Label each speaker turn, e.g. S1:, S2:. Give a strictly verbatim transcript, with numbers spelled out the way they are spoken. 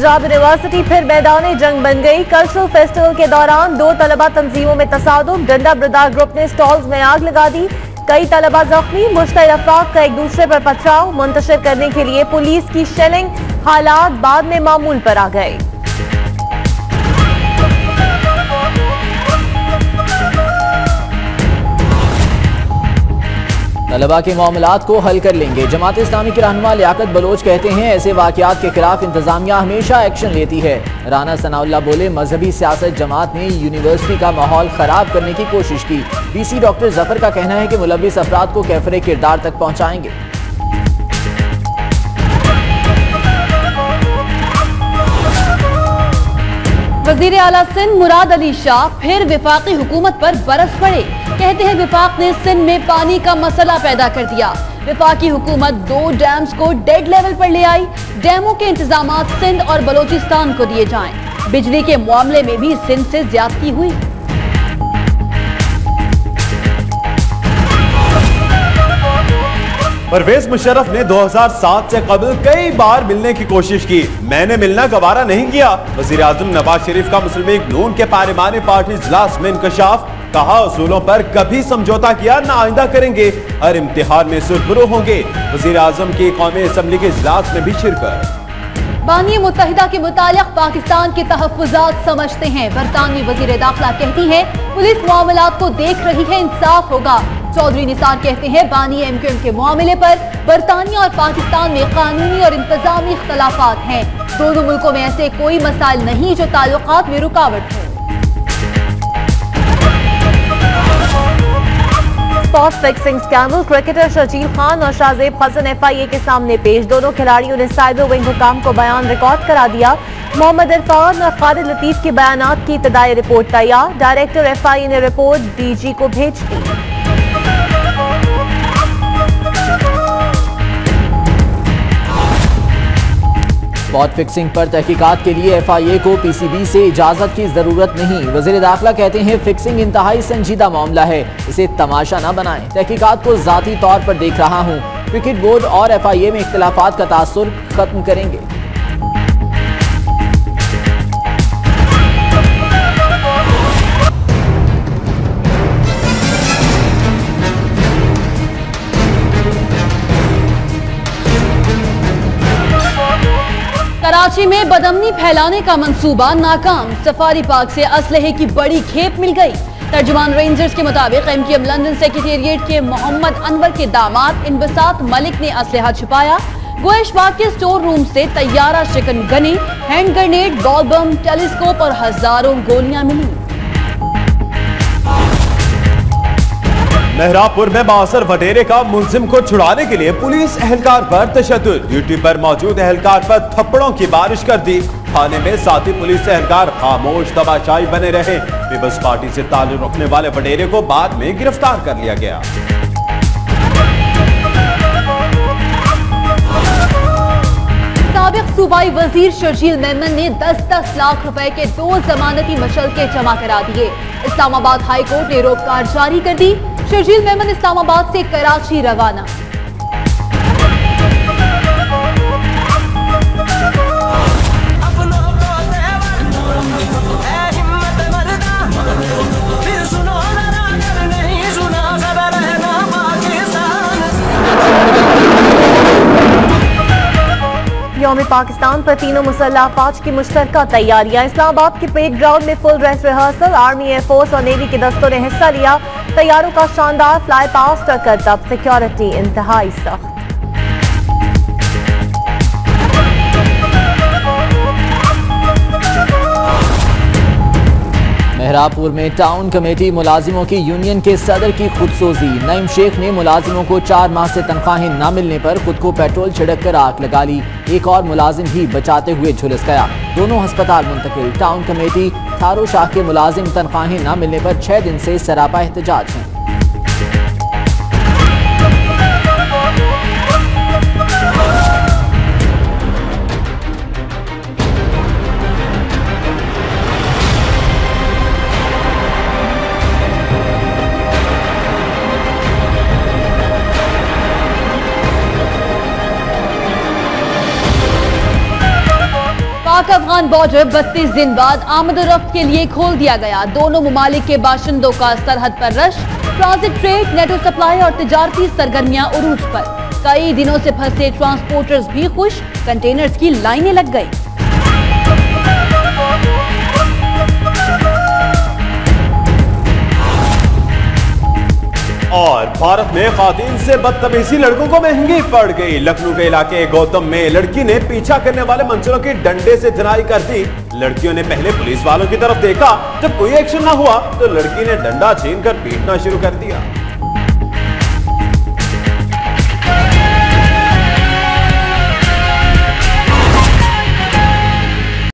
S1: Punjab university फिर मैदान जंग बन गई। कल्चरल फेस्टिवल के दौरान दो तलबा तंजीमों में तसादुम, डंडा ब्रदार ग्रुप ने स्टॉल्स में आग लगा दी। कई तलबा जख्मी, मुश्तइल अफराद का एक दूसरे पर पथराव, मुंतशिर करने के लिए पुलिस की शेलिंग, हालात बाद में मामूल पर आ गए।
S2: तलबा के मामलात को हल कर लेंगे। जमात इस्लामी के रहनुमा लियाकत बलोच कहते हैं ऐसे वाक़यात के खिलाफ इंतजामिया हमेशा एक्शन लेती है। राना सनाउल्लाह बोले मजहबी सियासत जमात ने यूनिवर्सिटी का माहौल खराब करने की कोशिश की। बीसी डॉक्टर जफर का कहना है कि मुलव्विस अफराद को कैफरे किरदार तक पहुँचाएंगे।
S3: वजीर आला सिंध मुराद अली शाह फिर विफाकी हुकूमत पर बरस पड़े। कहते हैं विफाक ने सिंध में पानी का मसला पैदा कर दिया। विफाकी हुकूमत दो डैम्स को डेड लेवल पर ले आई। डैमों के इंतजामात सिंध और बलोचिस्तान को दिए जाएं। बिजली के मामले में भी सिंध से ज्यादती हुई।
S4: परवेज मुशर्रफ ने दो हज़ार सात से कबल कई बार मिलने की कोशिश की, मैंने मिलना गवारा नहीं किया। वजीर आजम नवाज शरीफ का मुस्लिम लीग नून के पार्लिमानी पार्टी इजलास में इंकशाफ, कहा उसूलों पर कभी समझौता किया ना आइंदा करेंगे, हर इम्तिहान में सुरखरू होंगे। वजीर आजम की कौमी असम्बली के इजलास में भी शिरकत।
S3: बानी मुत्तहिदा के मुतालिक पाकिस्तान के तहफ़्फ़ुज़ात समझते हैं। बरतानवी वज़ीर दाखिला कहती हैं पुलिस मामलात को देख रही है, इंसाफ होगा। चौधरी निसार कहते हैं बानी एमक्यूएम के मामले पर बरतानिया और पाकिस्तान में कानूनी और इंतजामी इख्तलाफात हैं। दोनों मुल्कों में ऐसे कोई मसाइल नहीं जो ताल्लुकात में रुकावट हो।
S1: Spot fixing scandal, cricketer Sharjeel Khan और Shahzaib Hasan F I A के सामने पेश। दोनों खिलाड़ियों ने साइबर विंग हुकाम को बयान रिकॉर्ड करा दिया। मोहम्मद इरफान और खालिद लतीफ के बयानात की इब्तदाई रिपोर्ट तैयार। डायरेक्टर एफ आई ए ने रिपोर्ट डी जी को भेज दी।
S2: स्पॉट फिक्सिंग पर तहकीकात के लिए एफ आई ए को पी सी बी से इजाजत की जरूरत नहीं। वज़ीर दाखिला कहते हैं फिक्सिंग इंतहाई संजीदा मामला है, इसे तमाशा न बनाएं। तहकीकात को जाती तौर पर देख रहा हूँ। क्रिकेट बोर्ड और एफ आई ए में इख्तिलाफात का तासुर खत्म करेंगे।
S3: कराची में बदअमनी फैलाने का मंसूबा नाकाम। सफारी पार्क से असलहे की बड़ी खेप मिल गई। तर्जुमान रेंजर्स के मुताबिक M Q M London secretariat के मोहम्मद अनवर के दामाद इनबसात मलिक ने असलहा छुपाया। गोएशबाग के स्टोर रूम से तैयारा शिकन गनी, hand grenade, ball bomb, telescope और हजारों गोलियां मिली।
S4: मेहरापुर में बासर वडेरे का मुलजिम को छुड़ाने के लिए पुलिस एहलकार पर तशद्दुद। ड्यूटी पर मौजूद एहलकार पर थप्पड़ों की बारिश कर दी। थाने में साथी पुलिस एहलकार खामोश तमाशाई बने रहे। पीपल्स पार्टी से ताल्लुक रखने वाले वडेरे को बाद में गिरफ्तार कर लिया गया।
S3: साबिक सूबाई वजीर शर्जील मेमन ने दस दस लाख रुपए के दो जमानती मशल्के जमा करा दिए। इस्लामाबाद हाई कोर्ट ने रोककार जारी कर दी। शर्जील मेमन इस्लामाबाद से कराची रवाना।
S1: यौम पाकिस्तान पर तीनों मुसल्लह अफवाज की मुश्तरका तैयारियां। इस्लामाबाद के परेड ग्राउंड में full dress rehearsal. Army, air force और नेवी के दस्तों ने हिस्सा लिया। तैयारों का शानदार फ्लाई पास्ट और करतब, सिक्योरिटी इंतहाई सख्त।
S2: मेहरापुर में टाउन कमेटी मुलाजिमों की यूनियन के सदर की खुदसोजी। नईम शेख ने मुलाजिमों को चार माह से तनख्वाहें न मिलने पर खुद को पेट्रोल छिड़क कर आग लगा ली। एक और मुलाजिम भी बचाते हुए झुलस गया। दोनों अस्पताल मुंतकिल। टाउन कमेटी थारो शाह के मुलाजिम तनख्वाहें न मिलने पर छह दिन से सरापा एहतजाज हैं।
S3: अफगान बॉर्डर बत्तीस दिन बाद आमदोरफ्त के लिए खोल दिया गया। दोनों ममालिक के बाशिंदों का सरहद पर rush, transit trade, NATO supply और तिजारती सरगर्मियां उरूज पर। कई दिनों से फंसे ट्रांसपोर्टर्स भी खुश, कंटेनर्स की लाइनें लग गई।
S4: और भारत में खातून से बदतमीजी लड़कों को महंगी पड़ गई। लखनऊ के इलाके गौतम में लड़की ने पीछा करने वाले मंचलों की डंडे से धुनाई कर दी। लड़कियों ने पहले पुलिस वालों की तरफ देखा, जब कोई एक्शन ना हुआ तो लड़की ने डंडा छीनकर पीटना शुरू कर दिया।